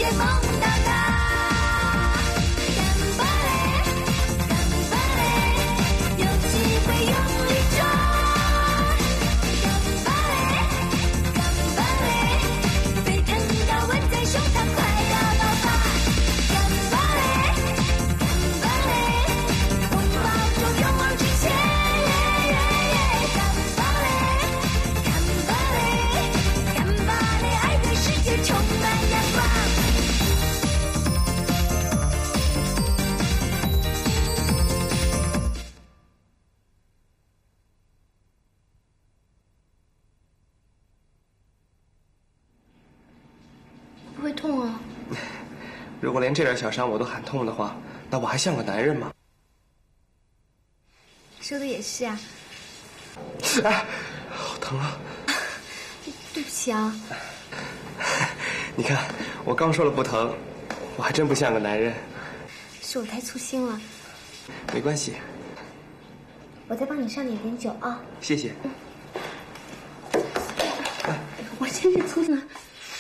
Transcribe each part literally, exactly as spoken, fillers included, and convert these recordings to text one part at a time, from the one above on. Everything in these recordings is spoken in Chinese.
不会痛啊？ 如果连这点小伤我都喊痛的话，那我还像个男人吗？ 说的也是啊。 哎，好疼啊！ 对不起啊。 你看，我刚说了不疼，我还真不像个男人。 是我太粗心了。 没关系。 我再帮你上点碘酒啊。 谢谢。 哎，我真是粗心了。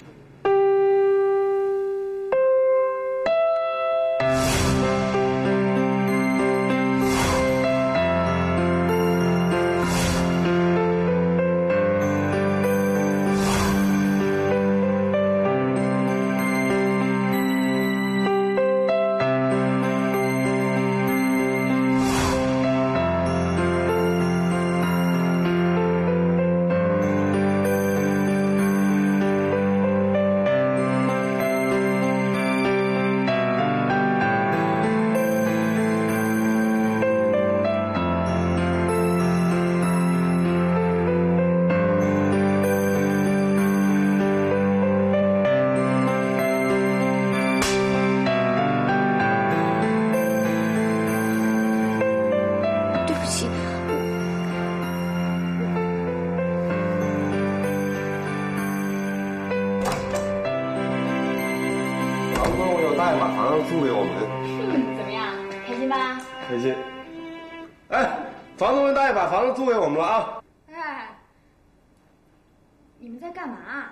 大爷把房子租给我们， 嗯，怎么样？开心吧？ 开心。哎，房东大爷把房子租给我们了啊！ 哎，你们在干嘛？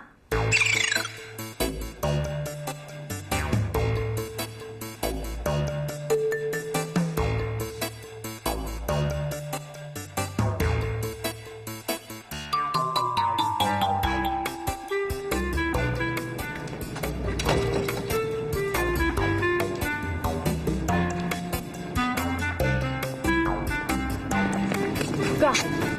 哥，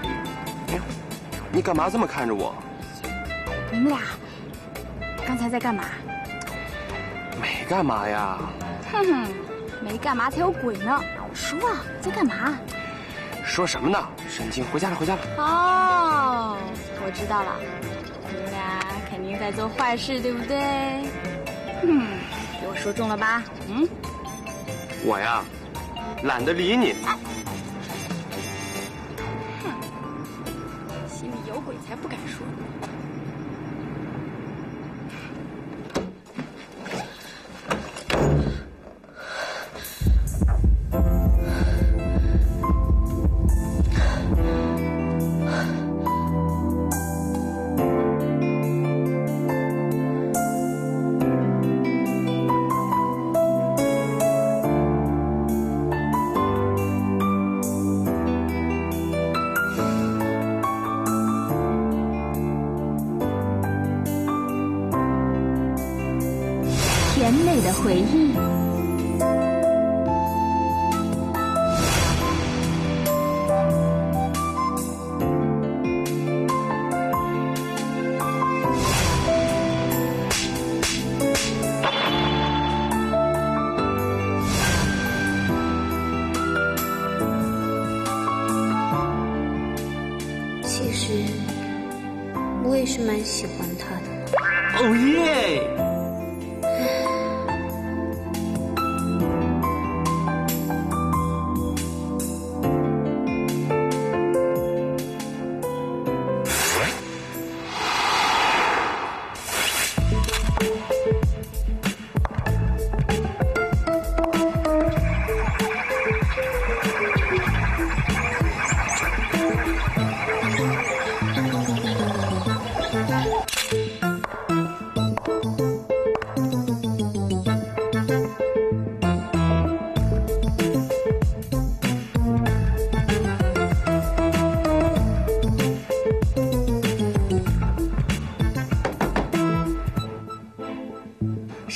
你干嘛这么看着我？ 你们俩刚才在干嘛？ 没干嘛呀。 哼哼，没干嘛才有鬼呢！说啊，在干嘛？ 说什么呢？神经，回家了，回家了。 哦，我知道了，你们俩肯定在做坏事，对不对？嗯，给我说中了吧？嗯， 我呀，懒得理你。 啊心里有鬼才不敢说。 甜美的回忆， 其实我也是蛮喜欢他的。 哦耶！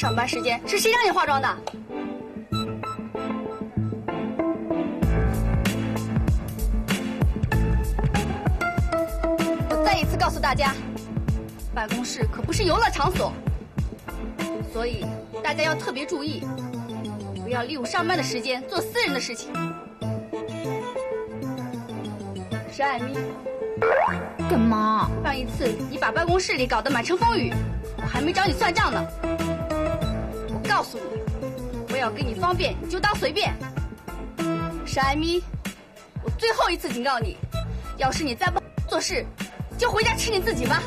上班时间是谁让你化妆的？我再一次告诉大家，办公室可不是游乐场所，所以大家要特别注意，不要利用上班的时间做私人的事情。沈爱咪， 干嘛？ 上一次你把办公室里搞得满城风雨，我还没找你算账呢。我告诉你，我要给你方便，你就当随便。沈爱咪，我最后一次警告你，要是你再不做事，就回家吃你自己吧。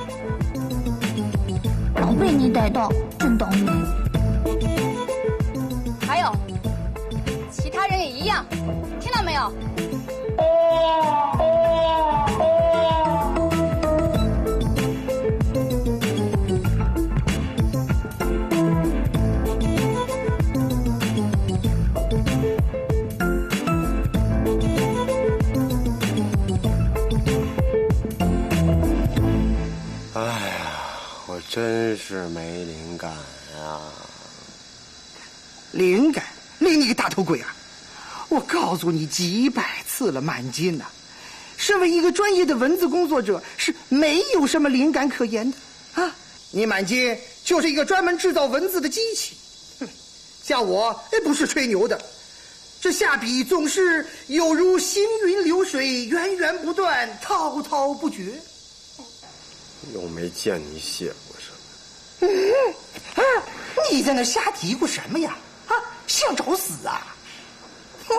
老被你逮到，真倒霉。 还有，其他人也一样，听到没有？ 哎呀，我真是没灵感啊！ 灵感？灵你个大头鬼啊！我告诉你几百次了，满金呐、啊，身为一个专业的文字工作者，是没有什么灵感可言的啊！你满金就是一个专门制造文字的机器。哼，像我哎，不是吹牛的，这下笔总是有如行云流水，源源不断，滔滔不绝。 又没见你写过什么。 嗯啊，你在那瞎嘀咕什么呀？啊，想找死啊！哼，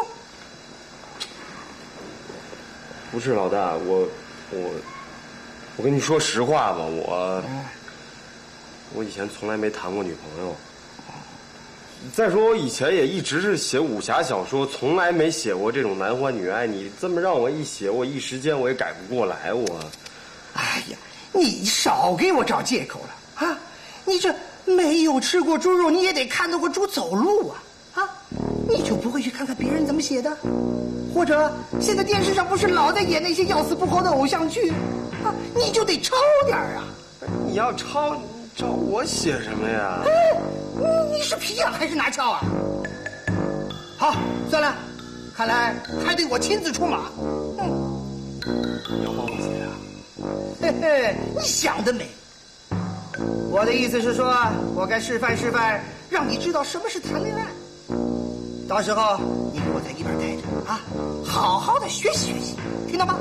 不是老大，我我我跟你说实话吧，我我以前从来没谈过女朋友。再说我以前也一直是写武侠小说，从来没写过这种男欢女爱。你这么让我一写，我一时间我也改不过来。我， 哎呀，你少给我找借口了啊！你这没有吃过猪肉，你也得看到过猪走路啊！啊，你就不会去看看别人怎么写的？或者现在电视上不是老在演那些要死不活的偶像剧啊？你就得抄点啊！ 你要抄，抄我写什么呀？ 哎，你是皮痒还是拿翘啊？好，算了，看来还得我亲自出马。嗯， 你要帮我写啊？ 嘿嘿，你想得美！我的意思是说，我该示范示范，让你知道什么是谈恋爱。到时候你给我在一边待着啊，好好的学习学习，听到吗？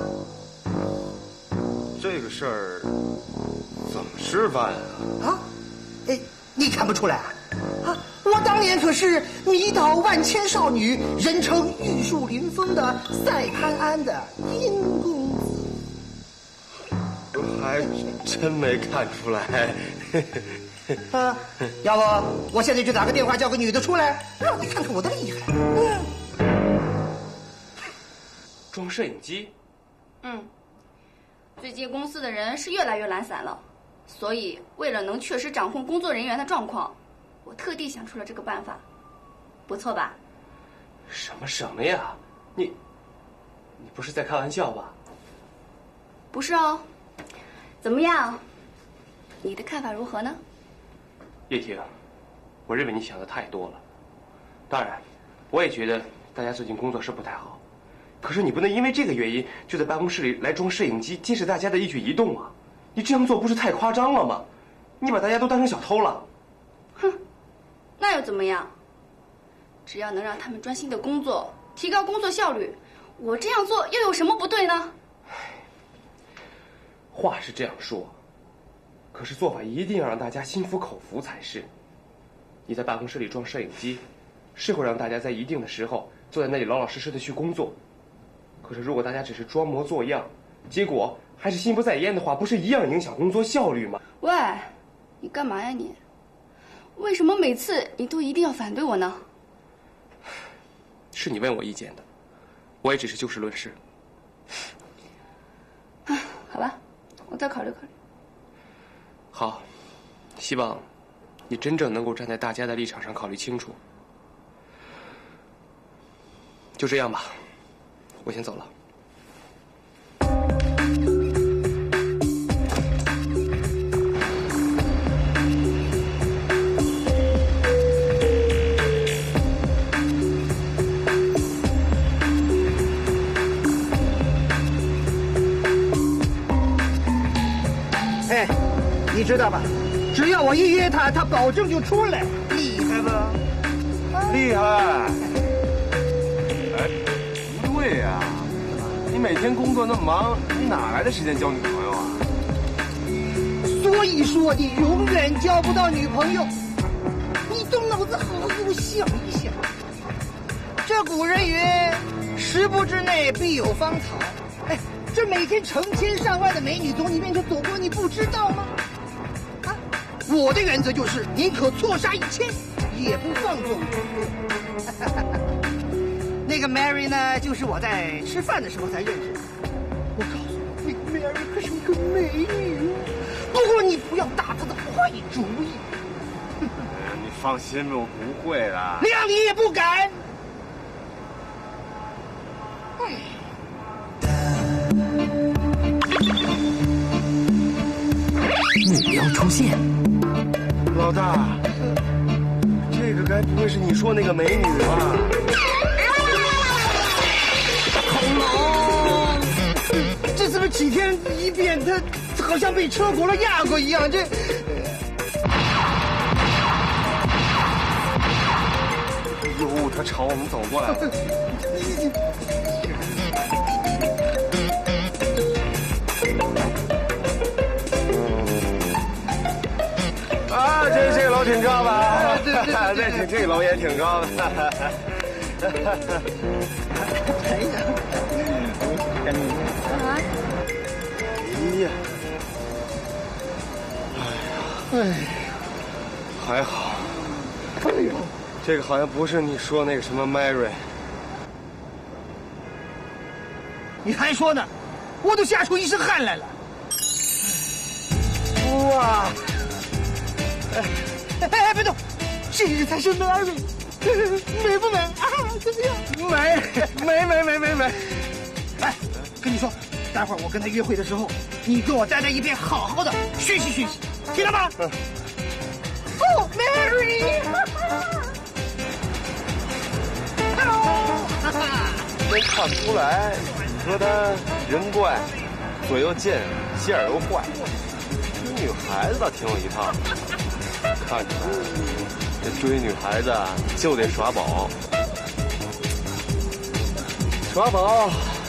这个事儿怎么示范啊？ 啊，哎，你看不出来啊？啊，我当年可是迷倒万千少女，人称玉树临风的赛潘安的殷公子。 还真没看出来。 啊，要不我现在就打个电话叫个女的出来，让你看看我的厉害。嗯， 装摄影机？ 嗯，最近公司的人是越来越懒散了，所以为了能确实掌控工作人员的状况，我特地想出了这个办法，不错吧？ 什么什么呀？你，你不是在开玩笑吧？ 不是哦。怎么样？你的看法如何呢？ 叶婷，我认为你想的太多了。当然，我也觉得大家最近工作是不太好，可是你不能因为这个原因就在办公室里来装摄影机，监视大家的一举一动啊！你这样做不是太夸张了吗？你把大家都当成小偷了。 哼，那又怎么样？只要能让他们专心的工作，提高工作效率，我这样做又有什么不对呢？ 话是这样说，可是做法一定要让大家心服口服才是。你在办公室里装摄影机，是会让大家在一定的时候坐在那里老老实实的去工作。可是如果大家只是装模作样，结果还是心不在焉的话，不是一样影响工作效率吗？ 喂，你干嘛呀你？为什么每次你都一定要反对我呢？ 是你问我意见的，我也只是就事论事。 啊，好吧，我再考虑考虑。 好，希望你真正能够站在大家的立场上考虑清楚。就这样吧，我先走了。 你知道吧？只要我一约他，他保证就出来，厉害吧？ 厉害！哎，不对呀、啊，你每天工作那么忙，你哪来的时间交女朋友啊？ 所以说你永远交不到女朋友。你动脑子好好想一想。这古人云：“十步之内必有芳草。”哎，这每天成千上万的美女从你面前走过，你不知道吗？啊，我的原则就是宁可错杀一千，也不放纵一个。那个 Mary 呢，就是我在吃饭的时候才认识的。我告诉你，那个 Mary 可是一个美女。不过你不要打她的坏主意。 你放心吧，我不会的。 谅你也不敢。 目标出现， 老大，这个该不会是你说那个美女吧？ 恐龙，这是不是几天一变？它好像被车轱辘压过一样。这， 哟，他朝我们走过来了。啊，这这个楼挺高吧？ 对对对对， 这这个楼也挺高的。 哎呀， 哎呀，哎呀，还好。哎呦，这个好像不是你说那个什么 Mary。 你还说呢？我都吓出一身汗来了。 哇！ 哎哎哎，别动！这个才是 Mary， 美不美啊？怎么样？ 美美美美美美！ 哎，跟你说，待会儿我跟他约会的时候，你跟我站在一边，好好的学习学习，听到吗？嗯。哦 ，Mary， Hello， 真看不出来，你说他人怪，嘴又贱，心眼又坏，这女孩子倒挺有一套。看起来这追女孩子就得耍宝，耍宝。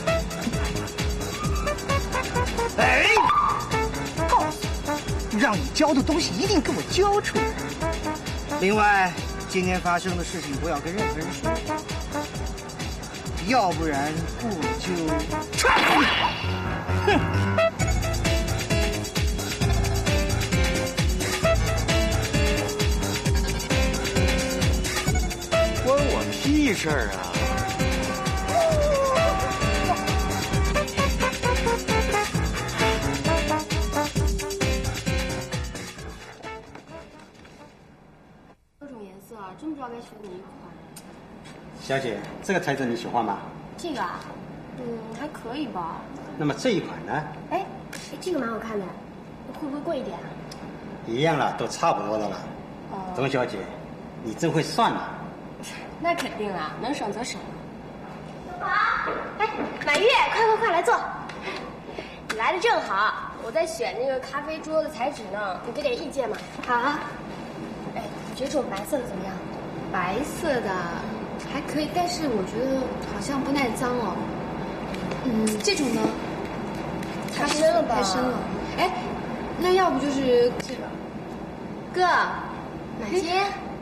哎，告诉你，让你教的东西一定给我教出来。另外，今天发生的事情不要跟任何人说，要不然我就踹你！哼！ 关我屁事儿啊！ 各种颜色啊，真不知道该选哪一款。 小姐，这个材质你喜欢吗？ 这个啊，嗯，还可以吧。 那么这一款呢？ 哎，这个蛮好看的，会不会贵一点啊？ 一样了，都差不多的了。 哦。 董小姐，你真会算呐！ 那肯定啊，能省则省。好，哎，满月，快快快来坐。你来的正好，我在选那个咖啡桌的材质呢，你给点意见嘛。好啊。哎，你觉得这种白色的怎么样？ 白色的还可以，但是我觉得好像不耐脏哦。嗯，这种呢？ 太深了吧？ 太深了。哎，那要不就是这个？哥，哪些？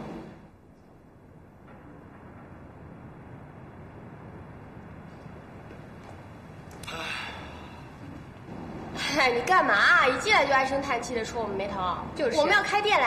哎，你干嘛？一进来就唉声叹气的戳我们眉头？就是，我们要开店嘞。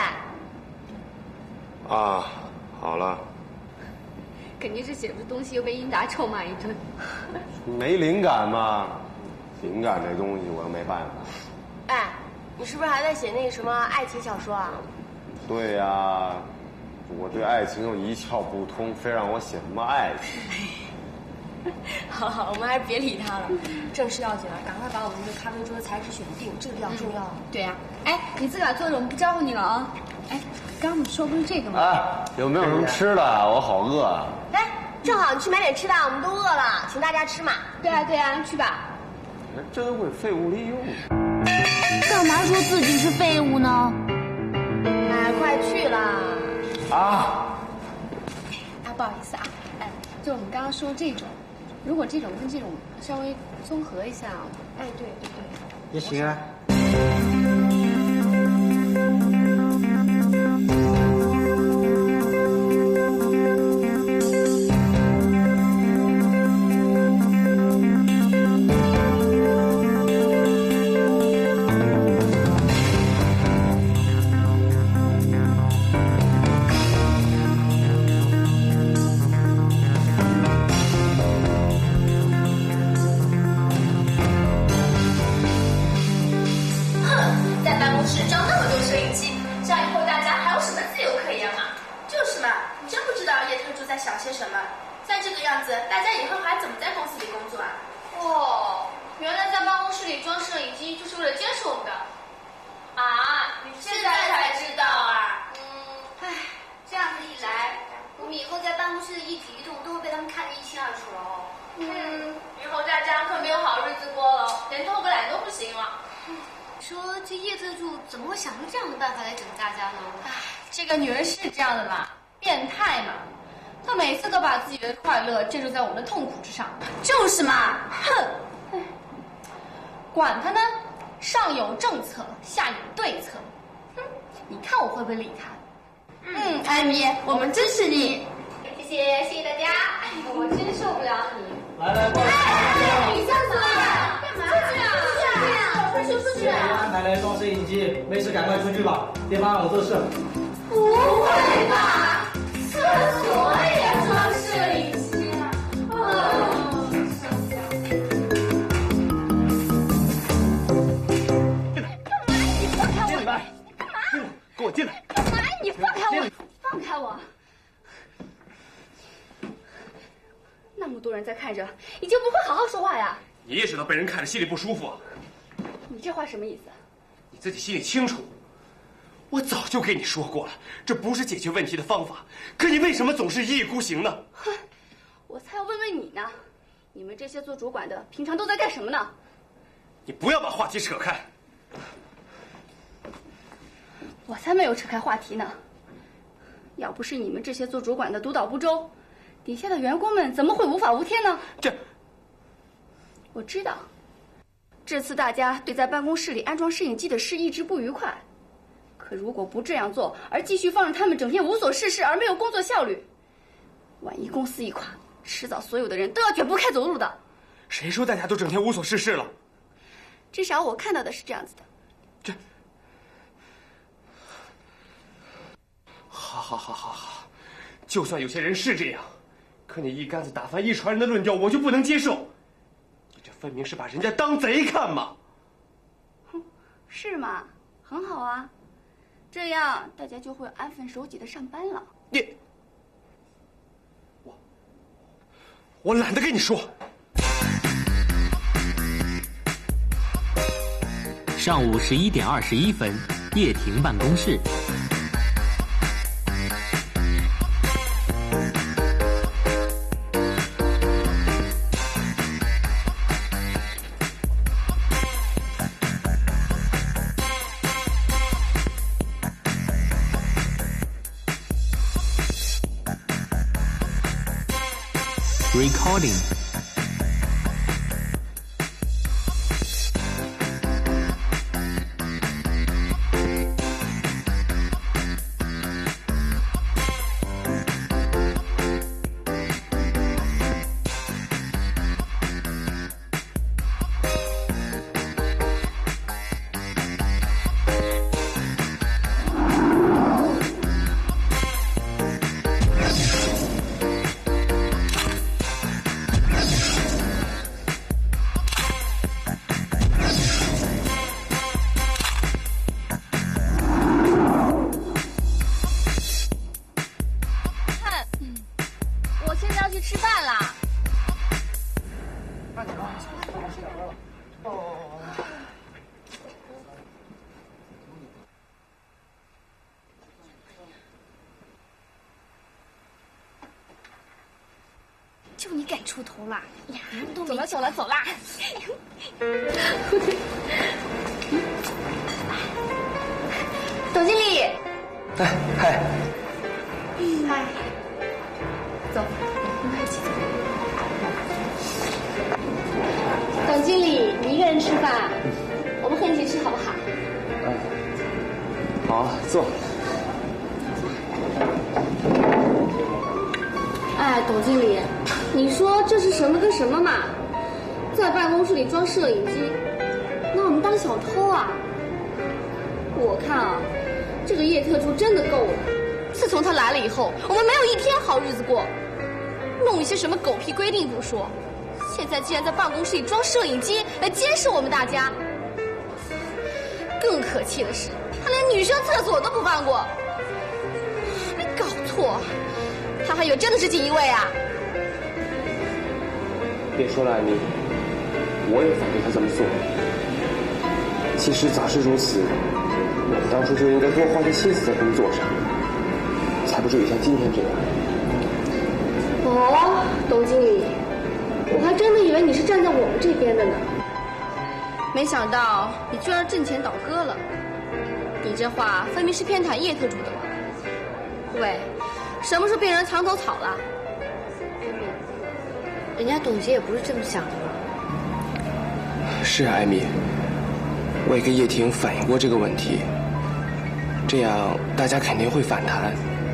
啊，好了。 肯定是写不出东西，又被英达臭骂一顿。 没灵感嘛，灵感这东西我又没办法。 哎，你是不是还在写那个什么爱情小说啊？ 对呀、啊，我对爱情又一窍不通，非让我写什么爱情。 好好，我们还是别理他了，正事要紧了，赶快把我们这个咖啡桌的材质选定，这个比较重要。 嗯、对呀、啊，哎，你自个儿坐着，我们不招呼你了啊。哎，刚刚你说不是这个吗？ 哎，有没有什么吃的？我好饿啊！ 哎，正好你去买点吃的，我们都饿了，请大家吃嘛。 对啊，对啊，去吧。 还真会废物利用。 干嘛说自己是废物呢？ 哎，快去啦！ 啊！ 啊，不好意思啊，哎，就我们刚刚说这种，如果这种跟这种稍微综合一下，哎，对对对， 也行啊。 建筑在我们的痛苦之上，就是嘛！哼，管他呢，上有政策，下有对策。哼，你看我会不会理他？嗯，艾米，我们支持你。谢谢，谢谢大家。哎，我真受不了你。 来来，过来。 哎，你下次啊，干嘛？出去啊！出去啊！快说出去啊！ 安排来装摄影机，没事赶快出去吧，别妨碍我做事。 不会吧？厕所也装摄影机？ 给我进来！ 干嘛？你放开我！放开我！那么多人在看着，你就不会好好说话呀？ 你也知道被人看着心里不舒服啊！ 你这话什么意思？ 你自己心里清楚。我早就跟你说过了，这不是解决问题的方法。可你为什么总是一意孤行呢？ 哼，我才要问问你呢，你们这些做主管的，平常都在干什么呢？ 你不要把话题扯开。 我才没有扯开话题呢。要不是你们这些做主管的督导不周，底下的员工们怎么会无法无天呢？ 这， 我知道，这次大家对在办公室里安装摄影机的事一直不愉快。可如果不这样做，而继续放任他们整天无所事事而没有工作效率，万一公司一垮，迟早所有的人都要卷铺盖走路的。 谁说大家都整天无所事事了？ 至少我看到的是这样子的。 这，好好好好好，就算有些人是这样，可你一竿子打翻一船人的论调，我就不能接受。你这分明是把人家当贼看嘛！ 哼，是吗？很好啊。这样大家就会安分守己的上班了。 你，我，我懒得跟你说。 上午十一点二十一分，叶婷办公室。Recording。 就你敢出头啦！呀，都走了走了走啦！ 哎嗨， 嗨，走，跟他一起走。董经理，你一个人吃饭，我们和你一起吃好不好？ 嗯，好，坐。 哎，董经理，你说这是什么跟什么嘛？在办公室里装摄影机，拿我们当小偷啊？我看啊，这个叶特助真的够了。自从他来了以后，我们没有一天好日子过，弄一些什么狗屁规定不说，现在竟然在办公室里装摄影机来监视我们大家。更可气的是，他连女生厕所都不放过。没搞错，他还以为真的是锦衣卫啊？ 别说了，艾米，我也反对他这么做。其实早是如此，我们当初就应该多花些心思在工作上，才不至于像今天这样。 哦，董经理，我还真的以为你是站在我们这边的呢，没想到你居然阵前倒戈了。你这话分明是偏袒叶特助的嘛？喂，什么时候变成墙头草了？ 人家董洁也不是这么想的嘛。 是啊，艾米，我也跟叶婷反映过这个问题，这样大家肯定会反弹。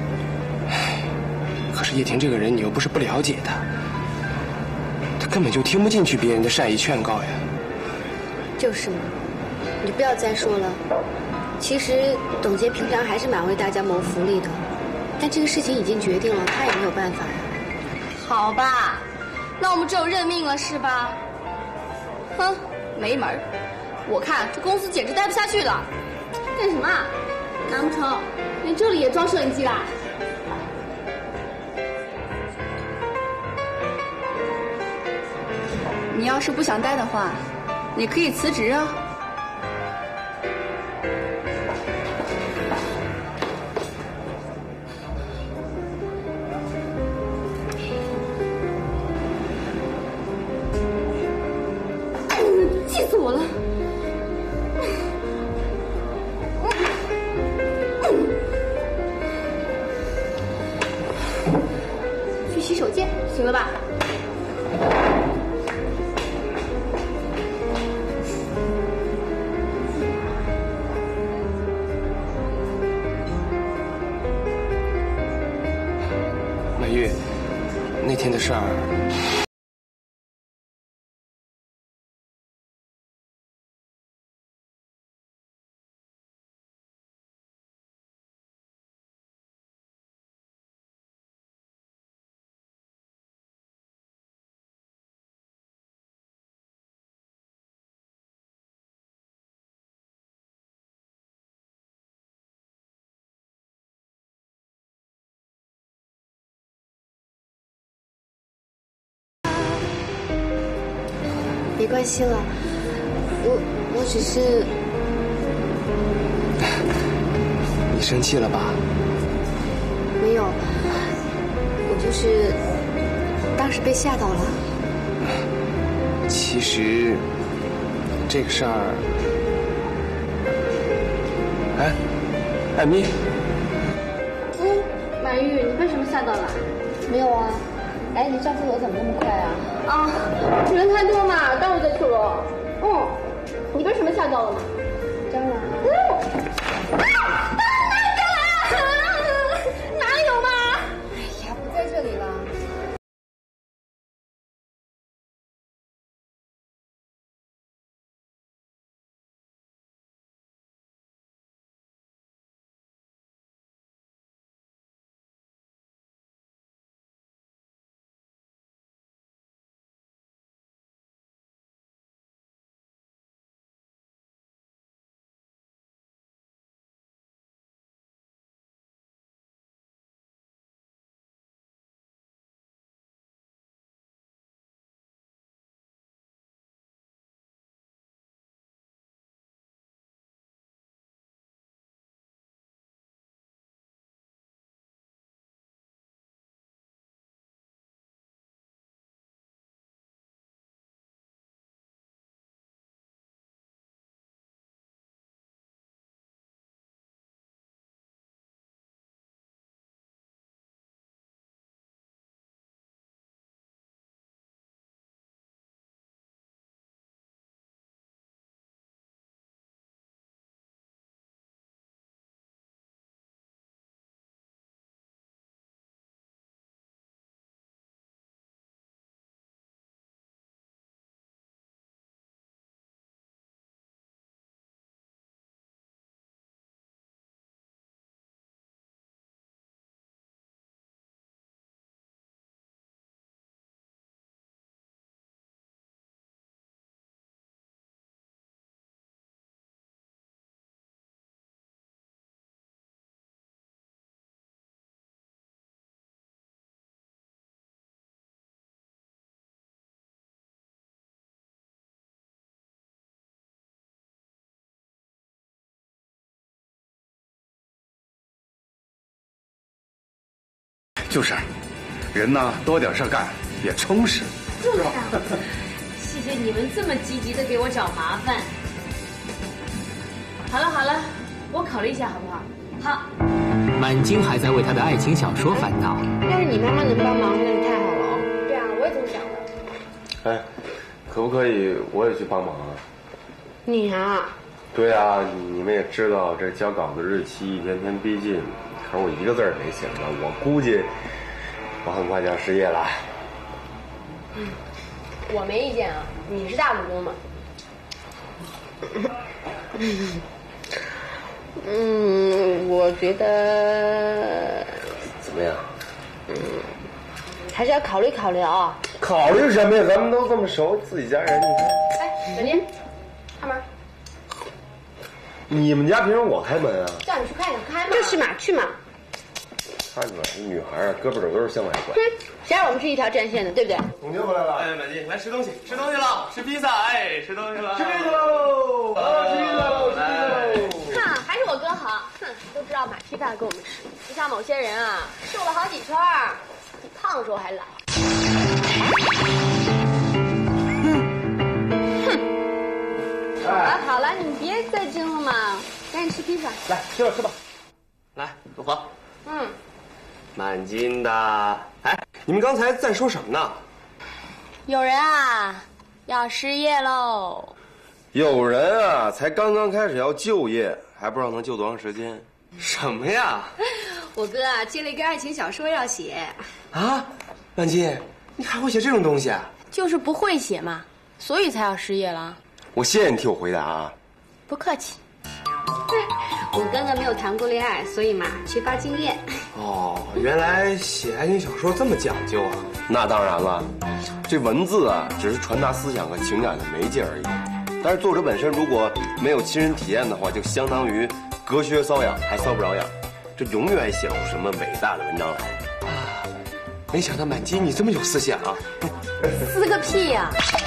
可是叶婷这个人，你又不是不了解她，她根本就听不进去别人的善意劝告呀。 就是嘛，你就不要再说了。其实董洁平常还是蛮为大家谋福利的，但这个事情已经决定了，她也没有办法呀。 好吧，那我们只有认命了是吧？哼，没门儿！我看这公司简直待不下去了。干什么啊？难不成连这里也装摄影机啦？ 你要是不想待的话，你可以辞职啊。 气死我了！去洗手间，行了吧？ 满月，那天的事儿。 没关系了，我我只是…… 你生气了吧？ 没有，我就是当时被吓到了。 其实这个事儿，哎，艾米， 嗯，满玉，你被什么吓到了？ 没有啊。哎，你上厕所怎么那么快啊？ 啊，人太多嘛，耽误在厕所。嗯，你被什么吓到了吗？ 蟑螂。 嗯。啊！ 就是，人呢多点事干也充实， 是吧？谢谢你们这么积极的给我找麻烦。好了好了，我考虑一下好不好？好。 满金还在为他的爱情小说烦恼。 要是你妈妈能帮忙，那就太好了。 对啊，我也这么想的。 哎，可不可以我也去帮忙啊？ 你啊？ 对啊，你们也知道这交稿的日期一天天逼近，可是我一个字儿没写呢，我估计我很快就要失业了。 嗯，我没意见啊，你是大股东嘛。 嗯，我觉得怎么样？ 嗯，还是要考虑考虑啊。 考虑什么呀？咱们都这么熟，自己家人，你看。 哎，小金，开门。 你们家凭什么我开门啊？ 叫你去开，你开嘛。 就是嘛，去嘛。 看你们这女孩啊，胳膊肘都是向外拐。 哼，谁让我们是一条战线的，对不对？ 总监回来了。 哎，满金，来吃东西，吃东西了，吃披萨，哎，吃东西了， 吃披萨喽！啊，吃披萨喽，吃披萨喽！ 哼，还是我哥好，哼，都知道买披萨给我们吃，不像某些人啊，瘦了好几圈儿，比胖的时候还老。好了好了，你别再争了嘛，赶紧吃披萨。 来，吃吧吃吧。来，陆华。 嗯。 满金的。哎，你们刚才在说什么呢？ 有人啊，要失业喽。 有人啊，才刚刚开始要就业，还不知道能就多长时间。 什么呀？ 我哥啊，接了一个爱情小说要写。 啊，满金，你还会写这种东西啊？ 就是不会写嘛，所以才要失业了。 我谢谢你替我回答啊。 不客气。 我哥哥没有谈过恋爱，所以嘛缺乏经验。 哦，原来写爱情小说这么讲究啊！ 那当然了，这文字啊只是传达思想和情感的媒介而已。但是作者本身如果没有亲身体验的话，就相当于隔靴搔痒，还搔不着痒，这永远写不出什么伟大的文章来。 啊，没想到满金你这么有思想啊！ 撕个屁呀！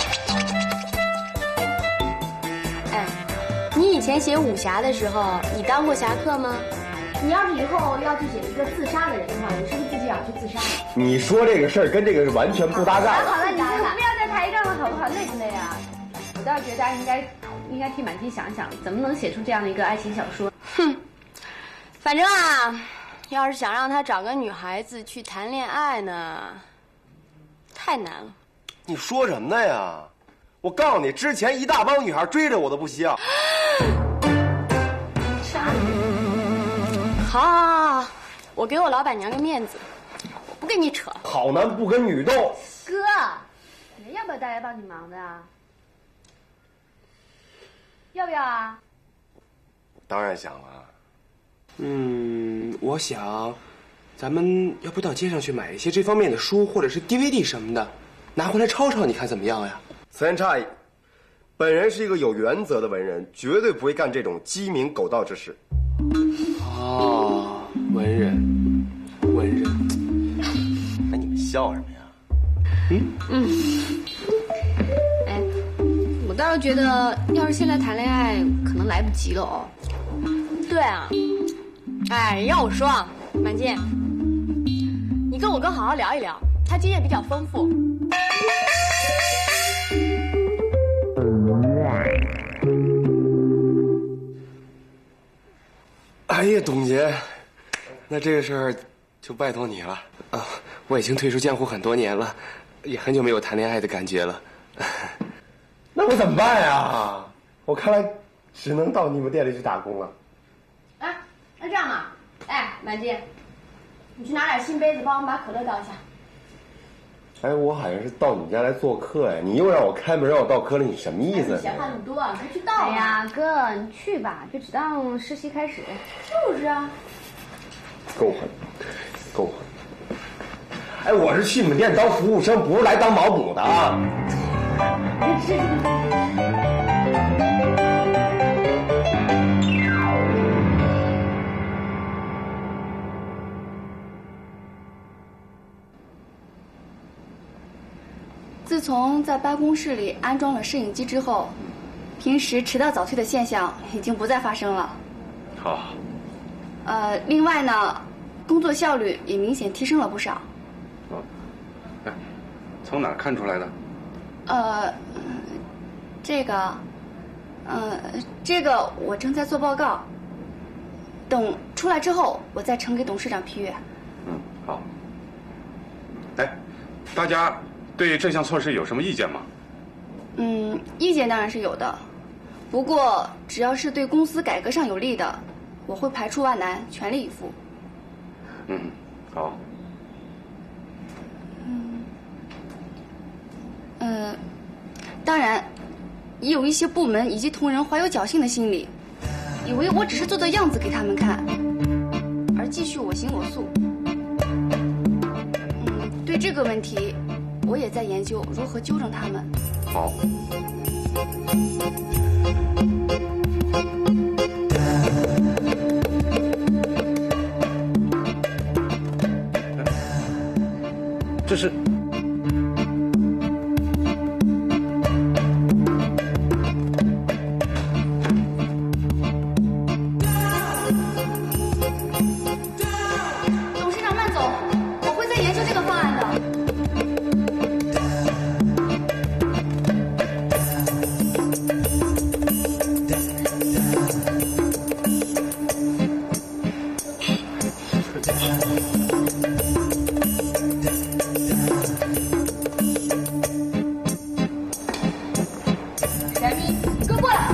哎，你以前写武侠的时候，你当过侠客吗？ 你要是以后要去写一个自杀的人的话，你是不是自己也要去自杀？ 你说这个事儿跟这个完全不搭嘎。 好了，你们不要再抬杠了，好不好？累不累啊？我倒是觉得大家应该应该替满金想想，怎么能写出这样的一个爱情小说？ 哼，反正啊，要是想让他找个女孩子去谈恋爱呢，太难了。 你说什么呢呀？我告诉你，之前一大帮女孩追着我都不惜啊。 啥？好，好，好，我给我老板娘个面子，我不跟你扯。 好男不跟女斗。 哥，你们要不要大家帮你忙的啊？要不要啊？ 当然想了。 嗯，我想，咱们要不到街上去买一些这方面的书或者是 D V D 什么的，拿回来抄抄，你看怎么样呀？ 此言差矣，本人是一个有原则的文人，绝对不会干这种鸡鸣狗盗之事。 哦，文人，文人。 哎，你们笑什么呀？ 嗯嗯。哎，我倒是觉得，要是现在谈恋爱，可能来不及了哦。 对啊，哎，让我说啊，满金，你跟我哥好好聊一聊，他经验比较丰富。 哎呀，董洁，那这个事儿就拜托你了啊！我已经退出江湖很多年了，也很久没有谈恋爱的感觉了。 那我怎么办呀？我看来只能到你们店里去打工了。 啊，那这样吧，哎，满金，你去拿点新杯子，帮我们把可乐倒一下。 哎，我好像是到你家来做客呀，你又让我开门让我倒可乐，你什么意思？ 闲话那么多，快去倒吧。 哎呀，哥，你去吧，就只当实习开始。 就是啊。 够狠，够狠！哎，我是去你们店当服务生，不是来当保姆的啊。 自从在办公室里安装了摄影机之后，平时迟到早退的现象已经不再发生了。 好。 呃，另外呢， 工作效率也明显提升了不少。 哦，哎，从哪儿看出来的？ 呃，这个，呃，这个我正在做报告，等出来之后，我再呈给董事长批阅。 嗯，好。哎，大家对这项措施有什么意见吗？ 嗯，意见当然是有的，不过只要是对公司改革上有利的，我会排除万难，全力以赴。 嗯，好。 嗯，呃，当然，也有一些部门以及同仁怀有侥幸的心理，以为我只是做做样子给他们看，而继续我行我素。嗯，对这个问题，我也在研究如何纠正他们。 好。这是。 董事长慢走，我会再研究这个方案的。冉咪，你给我过来！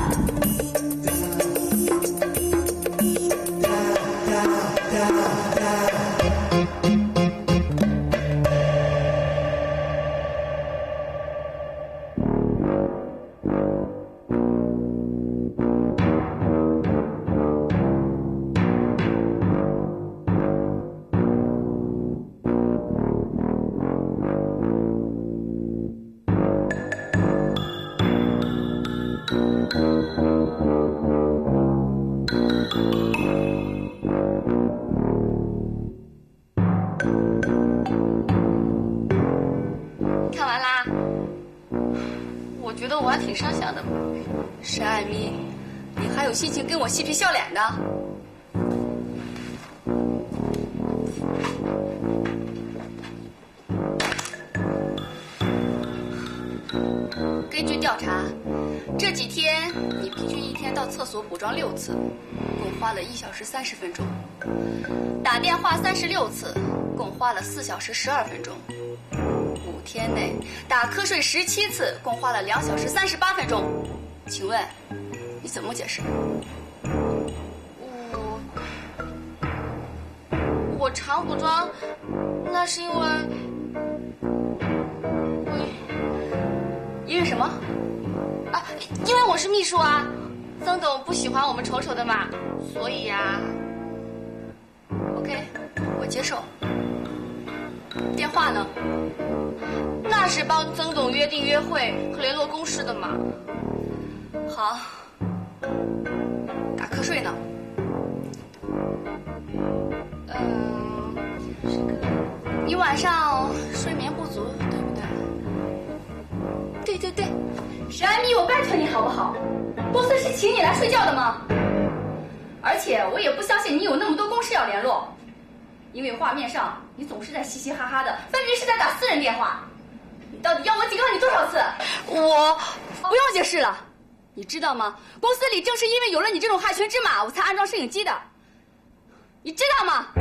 看完啦，我觉得我还挺伤心的。沈爱咪，你还有心情跟我嬉皮笑脸的？根据调查，这几天你平均一天到厕所补妆六次，共花了一小时三十分钟；打电话三十六次，共花了四小时十二分钟。五天内打瞌睡十七次，共花了两小时三十八分钟。请问你怎么解释？ 我我常补妆，那是因为我因为什么？ 啊，因为我是秘书啊。曾董不喜欢我们丑丑的嘛，所以呀、啊。 OK， 我接受。电话呢？ 那是帮曾董约定约会和联络公事的嘛。 好。打瞌睡呢？嗯，这个你晚上睡眠不足，对不对？对对对，沈爱咪，我拜托你好不好？公司是请你来睡觉的吗？而且我也不相信你有那么多公事要联络，因为画面上你总是在嘻嘻哈哈的，分明是在打私人电话。你到底要我警告你多少次？我不用解释了，你知道吗？公司里正是因为有了你这种害群之马，我才安装摄影机的，你知道吗？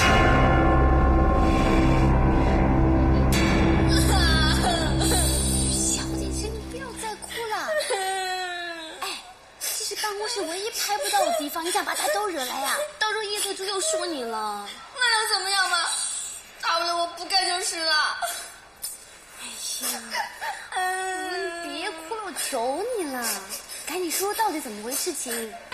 小姐姐，你不要再哭了。哎，这是办公室唯一拍不到的地方，你想把他都惹来呀、啊？到时候叶特助又说你了。 那又怎么样嘛？大不了我不干就是了。 哎呀，你别哭了，我求你了，赶紧说到底怎么回事情。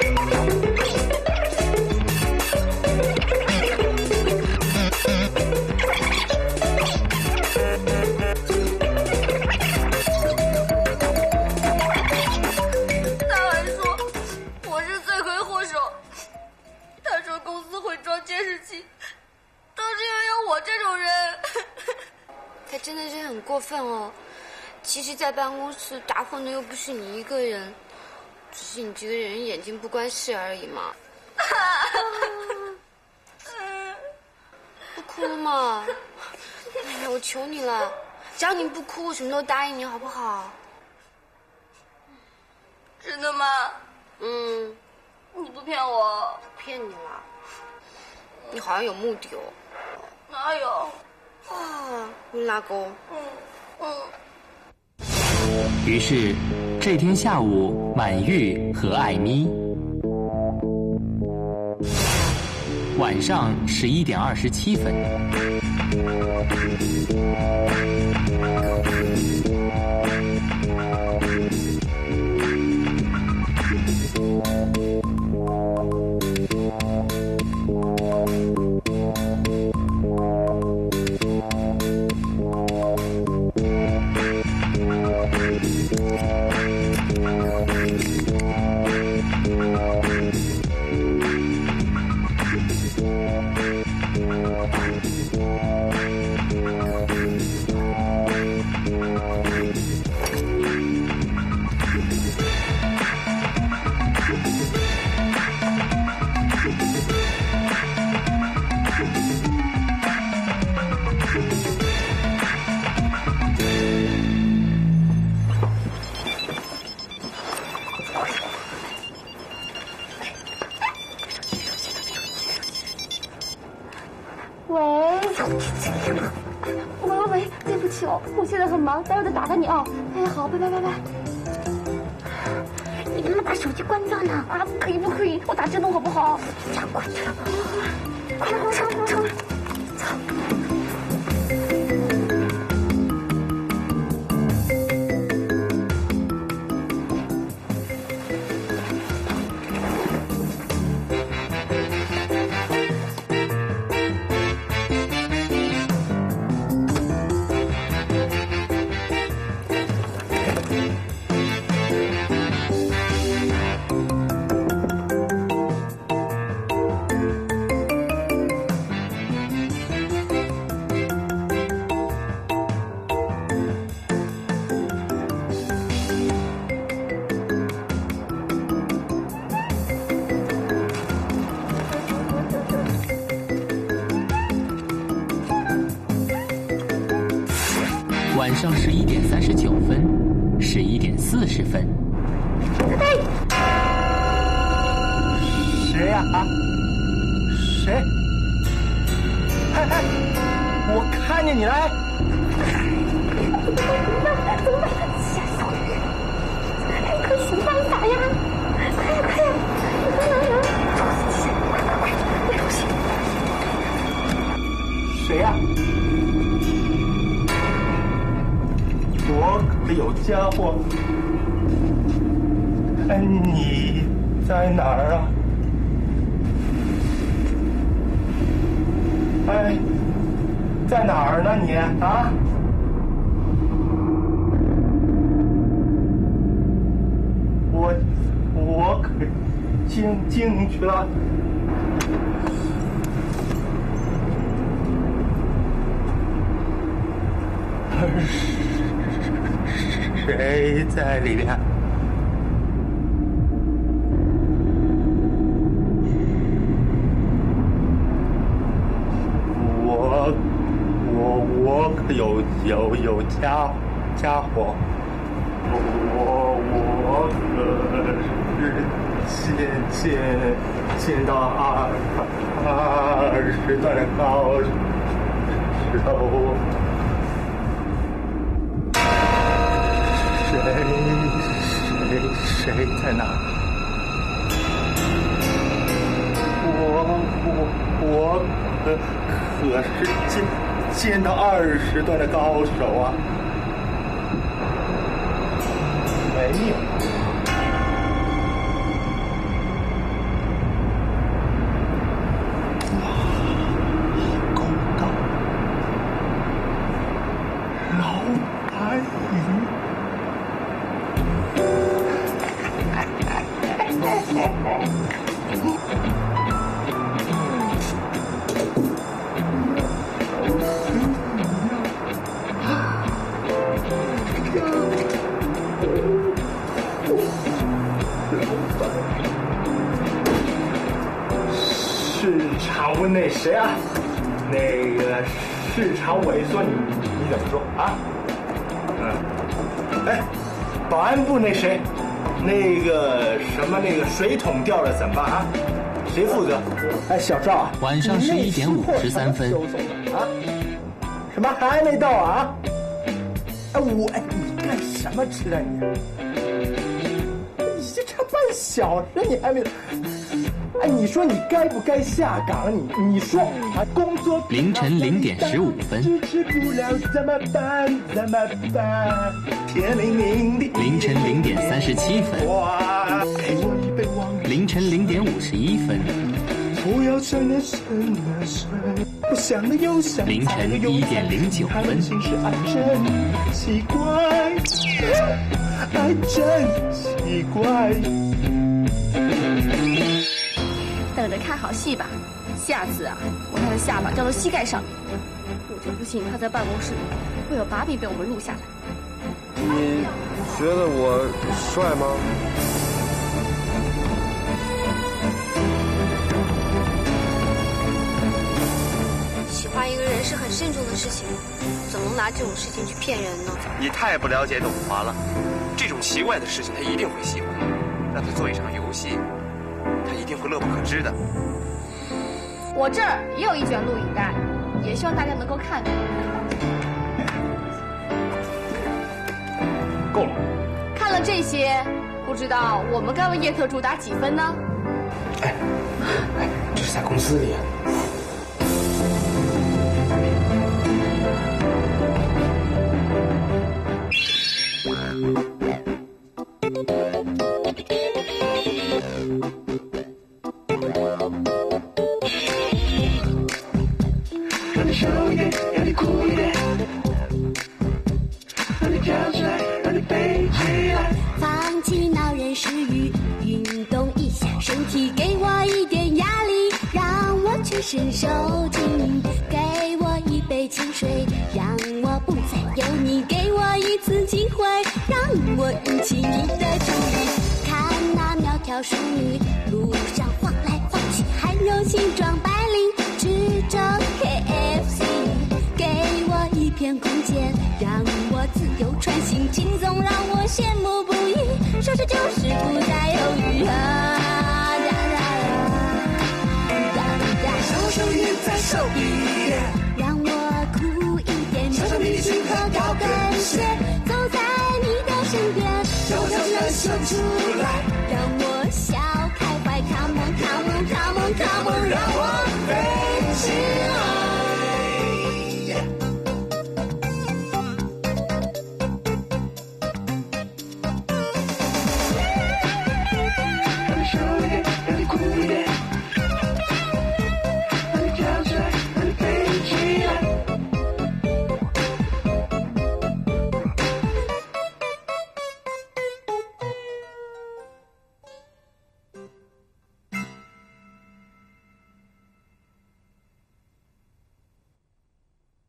他还说我是罪魁祸首，他说公司会装监视器，都是因为有我这种人。 他真的是很过分哦。其实，在办公室打混的又不是你一个人，只是你这个人眼睛不关事而已嘛。 哭了吗？哎呀，我求你了，只要你不哭，我什么都答应你，好不好？ 真的吗？ 嗯， 你不骗我？ 骗你了。你好像有目的哦。 哪有？ 啊，你拉钩。 嗯嗯。 于是，这天下午，满玉和艾咪。晚上十一点二十七分。 我现在很忙，待会再打给你哦。哎，好，拜拜拜拜。你能不能把手机关掉呢？啊，可以不可以？我打震动好不好？这样关掉，快来快来快来快来！ 晚上十一点三十九分，十一点四十分。 谁呀？啊？谁？哎哎，我看见你了！ 怎么办？怎么办？吓死我了！看可什么办法呀？快呀快呀！能能能！快快快！别出息！ 谁呀？我可有家伙！哎，你在哪儿啊？哎，在哪儿呢你啊？我我可进进去了。谁在里边？我我我可有有有家家伙，我我可是见见见到二二十段的高手。谁谁谁在哪？我我我可可是见见到二十段的高手啊！没有。哇，够高！老白鱼。是常温内谁啊？ 那个市场萎缩你，你你怎么说啊？嗯，哎，保安部那谁，那个什么那个水桶掉了怎么办啊？谁负责？哎，小赵啊， 晚上十一点五十三分啊？什么还没到啊？哎，我哎，你干什么吃的你？你这这办小事你还没？哎，你说你该不该下岗？你你说啊，工作凌晨零点十五分， 支持不了怎么办？怎么办？天灵灵的。 凌晨零点三十七分， 哇，给我一杯忘了。 凌晨零点五十一分， 不要深了深了深，不想了又想。 凌晨一点零九分， 心是爱真奇怪，爱真奇怪。 等着看好戏吧，下次啊，我他的下巴交到膝盖上面，我就不信他在办公室里会有把柄被我们录下来。 你觉得我帅吗？ 喜欢一个人是很慎重的事情，怎么能拿这种事情去骗人呢？ 你太不了解董华了，这种奇怪的事情他一定会喜欢，让他做一场游戏，他一定会乐不可支的。 我这儿也有一卷录影带，也希望大家能够看看。 够了。 看了这些，不知道我们该为叶特助打几分呢？ 哎，哎，这是在公司里啊。 让你瘦一点，让你酷一点，让你跳起来，让你飞起来。 放弃恼人食欲，运动一下身体，给我一点压力，让我全身受劲。给我一杯清水，让我不再有你。给我一次机会，让我引起你的注意。看那苗条淑女，路上晃来晃去，还有西装白领吃着 K F C。给我一片空间，让我自由穿行，轻松让我羡慕不已。说是就是不再犹豫啊！哒哒哒哒哒， 手手也在手里。